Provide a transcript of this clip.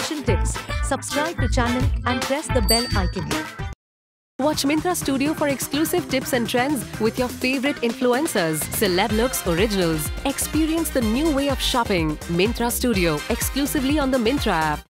fashion tips. Subscribe to channel and press the bell icon. Watch Myntra Studio for exclusive tips and trends with your favorite influencers, celeb looks, originals. Experience the new way of shopping. Myntra Studio, exclusively on the Myntra app.